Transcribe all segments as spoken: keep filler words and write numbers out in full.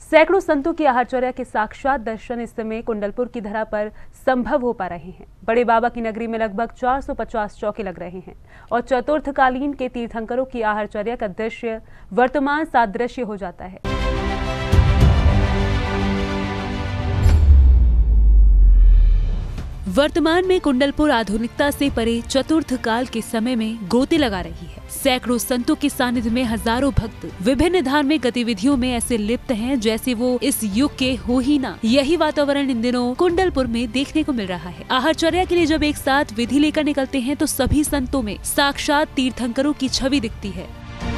सैकड़ों संतों की आहारचर्या के साक्षात दर्शन इस समय कुंडलपुर की धरा पर संभव हो पा रहे हैं। बड़े बाबा की नगरी में लगभग चार सौ पचास चौके लग रहे हैं और चतुर्थकालीन के तीर्थंकरों की आहारचर्या का दृश्य वर्तमान सादृश्य हो जाता है। वर्तमान में कुंडलपुर आधुनिकता से परे चतुर्थ काल के समय में गोते लगा रही है। सैकड़ों संतों के सानिध्य में हजारों भक्त विभिन्न धार्मिक गतिविधियों में ऐसे लिप्त हैं जैसे वो इस युग के हो ही ना। यही वातावरण इन दिनों कुंडलपुर में देखने को मिल रहा है। आहारचर्या के लिए जब एक साथ विधि लेकर निकलते हैं तो सभी संतों में साक्षात तीर्थंकरों की छवि दिखती है।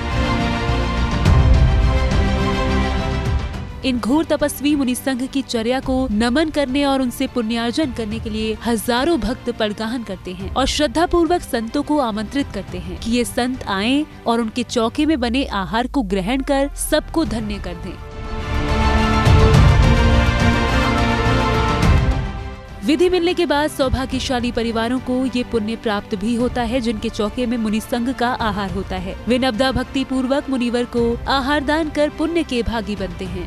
इन घोर तपस्वी मुनि संघ की चर्या को नमन करने और उनसे पुण्यार्जन करने के लिए हजारों भक्त पड़गाहन करते हैं और श्रद्धा पूर्वक संतों को आमंत्रित करते हैं कि ये संत आएं और उनके चौके में बने आहार को ग्रहण कर सबको धन्य कर दें। विधि मिलने के बाद सौभाग्यशाली परिवारों को ये पुण्य प्राप्त भी होता है जिनके चौके में मुनि संघ का आहार होता है। वे नवदा भक्ति पूर्वक मुनिवर को आहार दान कर पुण्य के भागी बनते हैं।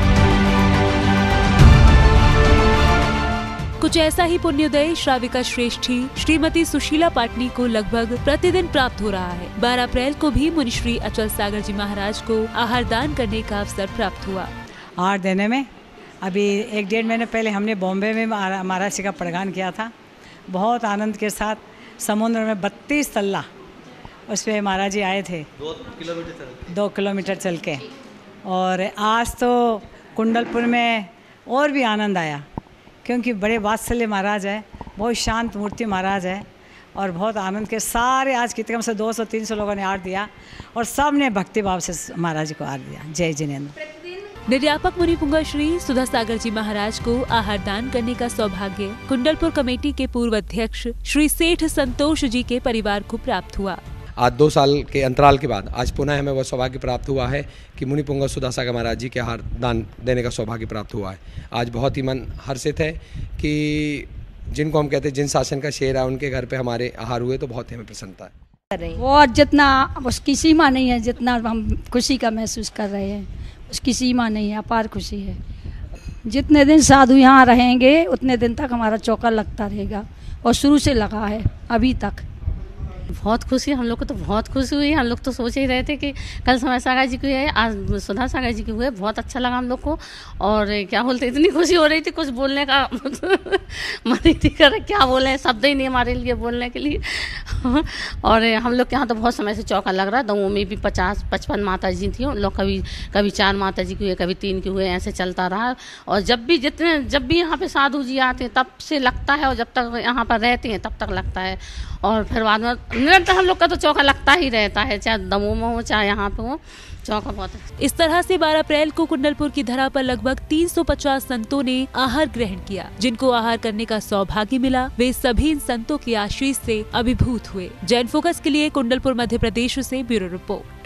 कुछ ऐसा ही पुण्योदय श्राविका श्रेष्ठी श्रीमती सुशीला पाटनी को लगभग प्रतिदिन प्राप्त हो रहा है। बारह अप्रैल को भी मुनि श्री अचल सागर जी महाराज को आहार दान करने का अवसर प्राप्त हुआ। आहार देने में अभी एक डेढ़ महीने पहले हमने बॉम्बे में महाराज जी का पड़गान किया था। बहुत आनंद के साथ समुद्र में बत्तीस तल्ला उस पर महाराज जी आए थे, दो किलोमीटर चल दो किलोमीटर चल के। और आज तो कुंडलपुर में और भी आनंद आया क्योंकि बड़े वात्सल्य महाराज है, बहुत शांत मूर्ति महाराज है और बहुत आनंद के सारे आज की कम से दो सौ तीन सौ लोगों ने आहार दिया और सब ने भक्ति भाव से महाराज जी को आहार दिया। जय जिनेन्द्र। निर्यापक मुनिपुंगा श्री सुधा सागर जी महाराज को आहार दान करने का सौभाग्य कुंडलपुर कमेटी के पूर्व अध्यक्ष श्री सेठ संतोष जी के परिवार को प्राप्त हुआ। आज दो साल के अंतराल के बाद आज पुनः हमें वह सौभाग्य प्राप्त हुआ है कि मुनिपुंगा सुधा सागर महाराज जी के आहार दान देने का सौभाग्य प्राप्त हुआ है। आज बहुत ही मन हर्षित है कि जिनको हम कहते हैं जिन शासन का शेर है उनके घर पे हमारे आहार हुए तो बहुत ही हमें प्रसन्नता है। वो जितना उसकी सीमा नहीं है, जितना हम खुशी का महसूस कर रहे हैं उसकी सीमा नहीं है, अपार खुशी है। जितने दिन साधु यहाँ रहेंगे उतने दिन तक हमारा चौका लगता रहेगा और शुरू से लगा है अभी तक। बहुत खुशी, हम लोग को तो बहुत खुशी हुई। हम लोग तो सोच ही रहे थे कि कल समय सागर जी की है, आज सुधा सागर जी की हुए। बहुत अच्छा लगा हम लोग को और क्या बोलते इतनी खुशी हो रही थी कुछ बोलने का मन ही नहीं कर क्या बोले, शब्द ही नहीं हमारे लिए बोलने के लिए। और हम लोग के यहाँ तो बहुत समय से चौका लग रहा है। दमोह में भी पचास पचपन माता जी थी, उन लोग कभी कभी चार माता जी के हुए, कभी तीन के हुए, ऐसे चलता रहा। और जब भी जितने जब भी यहाँ पे साधु जी आते हैं तब से लगता है और जब तक यहाँ पर रहते हैं तब तक लगता है। और फिर बाद में निरंतर हम लोग का तो चौका लगता ही रहता है, चाहे दमोह में हो चाहे यहाँ पे हो, चौका बहुत है। इस तरह से बारह अप्रैल को कुंडलपुर की धरा पर लगभग तीन सौ पचास संतों ने आहार ग्रहण किया। जिनको आहार करने का सौभाग्य मिला वे सभी इन संतों के आशीष से अभिभूत हुए। जैन फोकस के लिए कुंडलपुर मध्य प्रदेश से ब्यूरो रिपोर्ट।